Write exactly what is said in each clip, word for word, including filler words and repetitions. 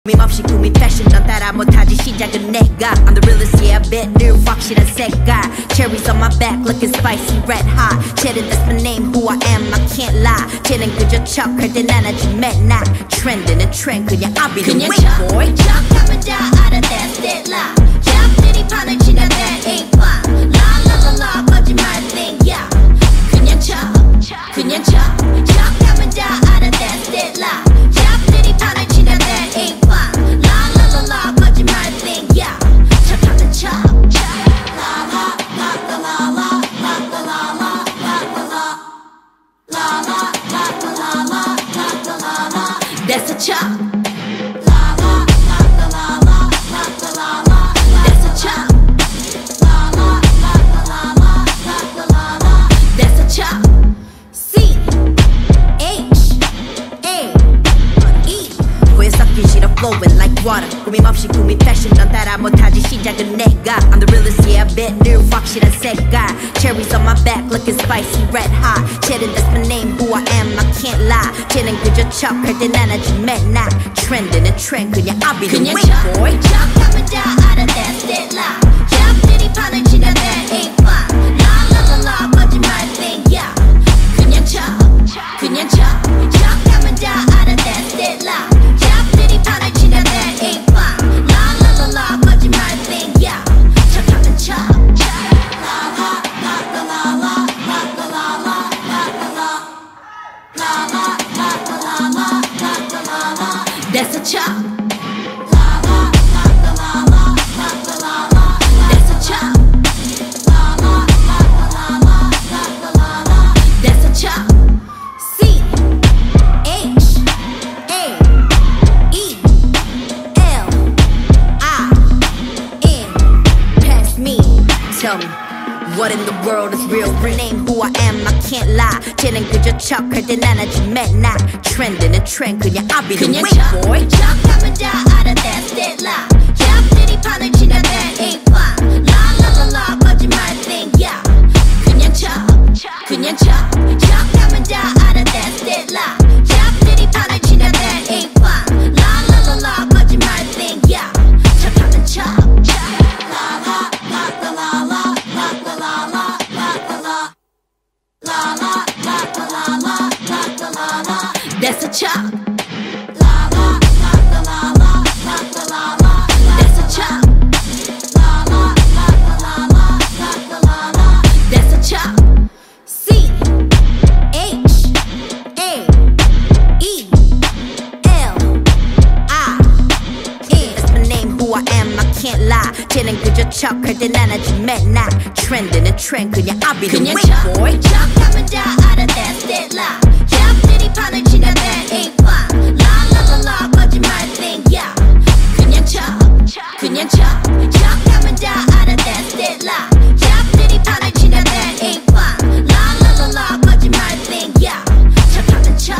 꾸밈없이 꾸민 패션 넌 따라 못하지 시작은 내가 I'm the realest yeah I bet 늘 확실한 색깔 Cherries on my back looking spicy red hot 쟤는 that's my name who I am I can't lie 쟤는 그저 척할 땐 안 하지 맨날 트렌드는 트렌드 그냥 I'll be the 그냥 wing boy 척하면 다 알아 that's it lie 잡들이 판을 치나 that ain't fun La la la la 거짓말 thing yeah 그냥 척 그냥 척 척하면 다 알아 that's it lie 잡들이 판을 치나 that ain't fun That's a chop. That's a chop. That's a chop. C H A E. 고여 섞인 싫어 flowing like water. 꾸밈없이 꾸민 패션 넌 따라 못하지 시작은 내가 I'm the realest yeah I bet 늘 확실한 색깔 Cherries on my back looking spicy red hot 쟤는 that's my name who I am I can't lie 쟤는 그저 척할 땐 안 하지 맨날 트렌드는 트렌드 그냥 I'll be the wing boy 척하면 다 알아 that's it lie 잡들이 판을 치나 that ain't fun La la la la 거짓말 thing yeah 그냥 척 그냥 척 척하면 다 알아 that's it lie 잡들이 판을 치나 that ain't fun La la la la 거짓말 thing yeah 척하면 척 That's a chop. That's a chop. That's a chop. C H A E L I N. Pass me. Tell me. What in the world is real? Rename who I am, I can't lie 쟤는 그저 척할 땐 안 하지 맨날 트렌드는 트렌드 그냥 I'll be the wing boy 척하면 다 알아 that's it lie 잡들이 판을 치나 that ain't fun La la la la 거짓말 thing yeah 그냥 척 그냥 척 척하면 다 알아 that's it lie 잡들이 판을 치나 that ain't fun La la la la 거짓말 thing yeah 척하면 척 That's a chop. That's a chop. That's a chop. C H A E L I N. That's my name, who I am, I can't lie. 쟤는 그저 척할 땐 안 하지 맨날 트렌드는 트렌드 그냥 I'll be the wing boy. 척하면 다 알아 that's it lie. 잡들이 판을 치나 that ain't fun La la la la 거짓말 thing yeah 그냥 척 그냥 척 척하면 다 알아 that's it lie 잡들이 판을 치나 that ain't fun La la la la 거짓말 thing yeah 척하면 척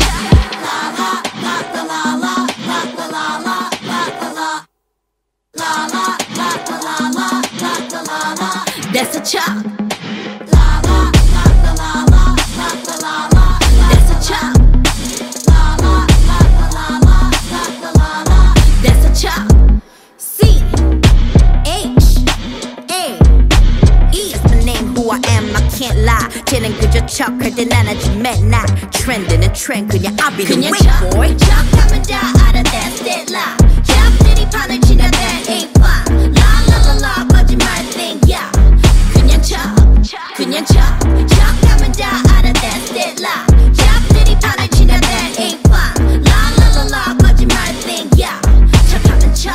That's a chop. Can't lie 쟤는 그저 척할 땐 안 하지 맨날 트렌드는 트렌드 그냥 I'll be the wing boy 척하면 다 알아 that's it lie 잡들이 판을 치나 that ain't fun La la la la 거짓말 thing yeah 그냥 척 그냥 척 척하면 다 알아 that's it lie 잡들이 판을 치나 that ain't fun La la la la 거짓말 thing yeah 척하면 척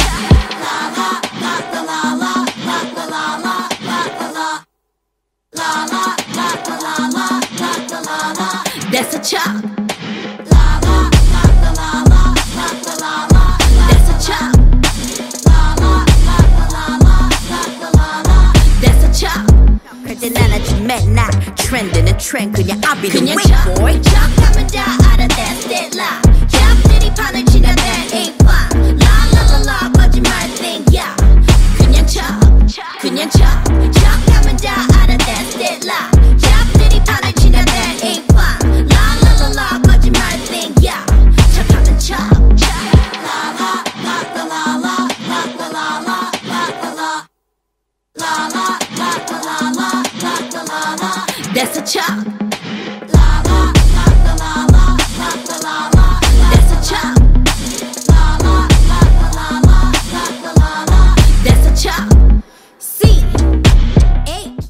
That's a chop. That's a chop. That's a chop. 할 땐 안 하지 맨날 트렌드는 트렌드 그냥 I'll be the wing boy 척하면 다 알아 that's it lie 잡들이 판을 치나 that ain't fun La la la la 거짓말 thing yeah 그냥 척 그냥 척 척하면 다 알아 that's it lie 잡들이 판을 치나 that ain't fun La la la la 거짓말 thing yeah 척하면 척 That's a chop.